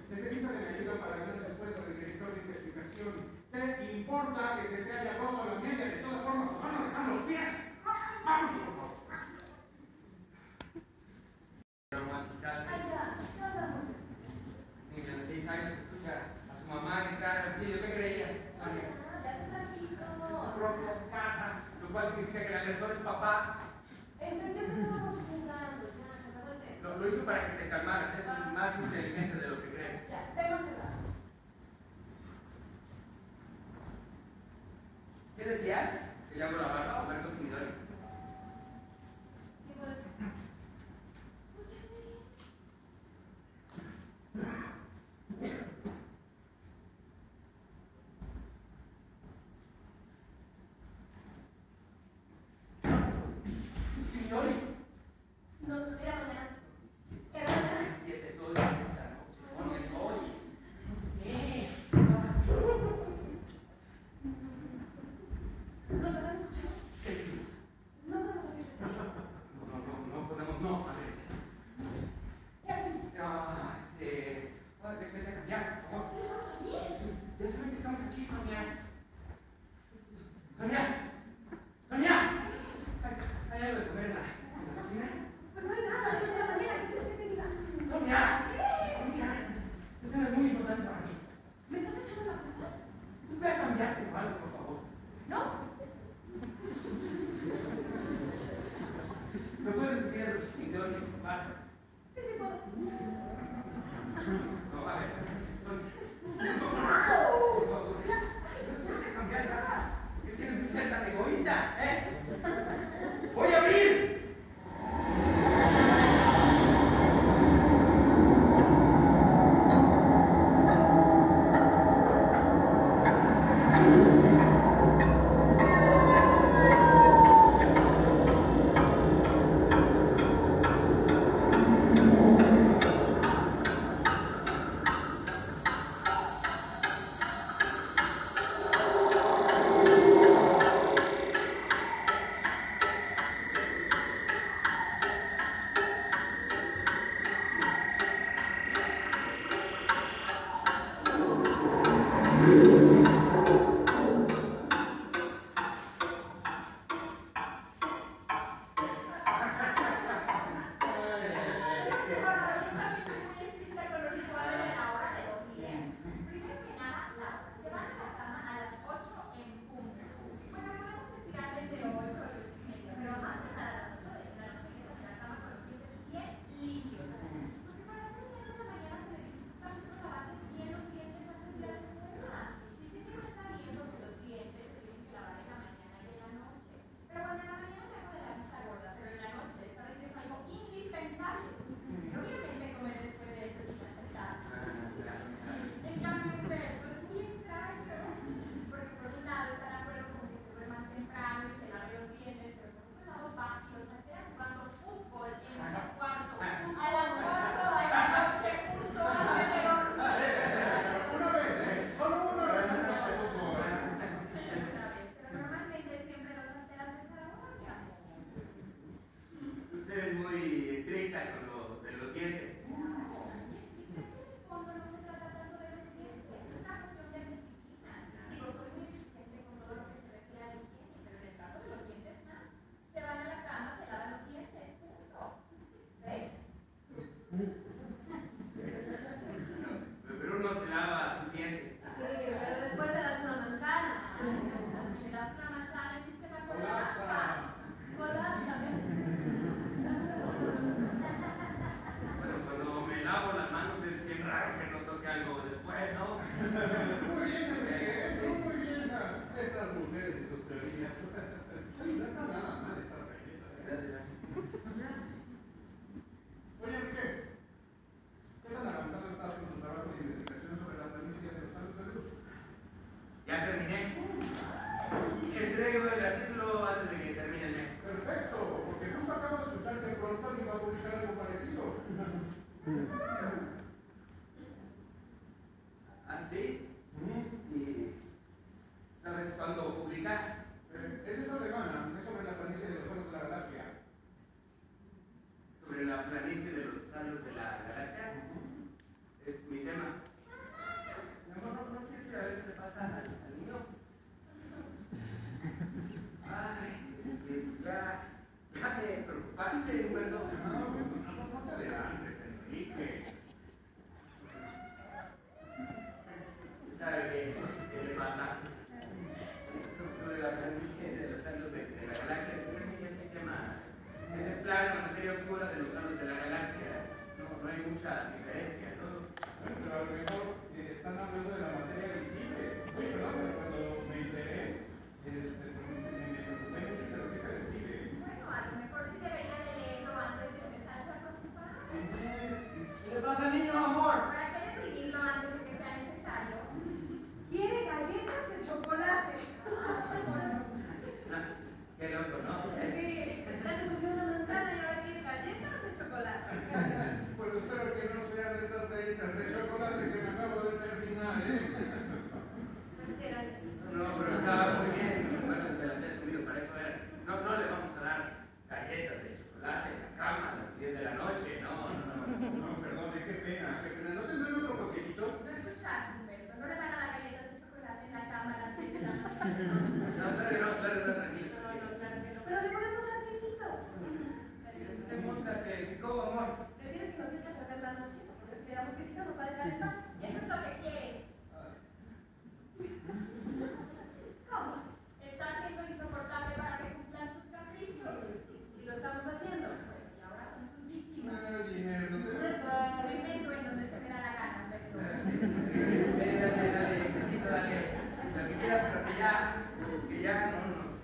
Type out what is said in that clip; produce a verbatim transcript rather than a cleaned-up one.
necesita de mi ayuda para ganar el puesto de director de investigación. ¿Te importa que se te haya roto la media? De todas formas, nos van a dejar los pies. Vamos, por favor. Romantizaste. Niña de seis años escucha a su mamá gritar auxilio. ¿Qué creías, Sonia? Su propia casa, lo cual significa que el agresor es papá. Lo, lo hizo para que te calmaras, es más inteligente de lo que crees. Ya, tengo cerrado. ¿Qué decías? ¿Que le hago la barba o Humberto Finidori? ¿Qué puedo decir? Finidori. No, era mañana. Era mañana. diecisiete soles esta noche. Sonia, es hoy. Sí. ¿Nos habrán escuchado? ¿Qué dijimos? No podemos abrir No, no, no, no podemos, no, madre. ¿Qué hacen? Ah, este. ah, Vete a cambiar, por favor. ¿Qué vamos a abrir? Ya saben que estamos aquí, Sonia. Sonia. Sonia. ¿Hay, hay algo de comer en la, en la cocina? Pues no hay nada, es de la mañana. ¿Qué quieres que te diga? Sonia. Sonia. Eso es muy importante para mí. ¿Me estás echando la culpa? Ve a cambiarte o algo, por favor. ¿No? ¿Me puedes subir a los Finidori, papá? Sí, sí puedo. No, a ver. Sonia. Por favor. Por favor. Tienes que cambiar ya. ¿Qué tienes que ser tan egoísta, eh? ¡Voy a abrir! ¿Ah, sí? Uh-huh. ¿Y sabes cuándo publicar? Eh, es esta semana, es sobre la planicie de los solos de la galaxia. ¿Sobre la planicie de los salos de la galaxia? Uh-huh. Es mi tema. pasa al, al niño? Ay, es que ya, ya me preocupaste, Humberto. No, no, no te adelantes, Enrique. ¿Sabe qué, qué le pasa? Sobre la franquicia de los años de, de la galaxia, es un tema, es claro, la materia oscura de los años de la galaxia, no, no hay mucha diferencia, ¿no? Bueno, pero a lo mejor eh, están hablando de la materia visible. Oye, perdón, pero cuando me enteré, este, me preocupé mucho de lo que se decide. Bueno, a lo mejor sí debería de leerlo antes de empezar a participar. ¿Qué le pasa al niño, amor? ¿Para qué deprimirlo antes de que sea necesario? Quiere galletas de chocolate. Ah, qué loco, ¿no? Sí, ya se comió una manzana y ahora quiere galletas de chocolate. Pues espero que no sean de estas galletas de chocolate que me acabo de terminar, ¿eh? Pues que era necesario. No, pero estaba muy bien, los hermanos de las has subido para eso era. No, no le vamos a dar galletas de chocolate en la cama a las diez de la noche, no, no, no. No, perdón, qué pena, qué pena. ¿No tendrán otro coquetito? ¿No escuchaste, Humberto? No le van a dar galletas de chocolate en la cama a las diez de la noche. No, claro que no, claro que no, tranquilo. No, no, claro que no. Pero le podemos dar quesito. Demóstrate, ¿cómo, amor? ¿Prefieres que nos eche a perder la noche? Porque si le damos quesito nos va a dejar en paz. Eso es lo que quiere. ¿Cómo? Está siendo insoportable para que cumplan sus caprichos. Y lo estamos haciendo. Bueno, y ahora son sus víctimas. Ah, dinero, ¿de Lo verdad? invento en donde se me da la gana, Humberto. Dale, dale, dale, besito, dale. Lo que quieras, pero que ya, que ya no nos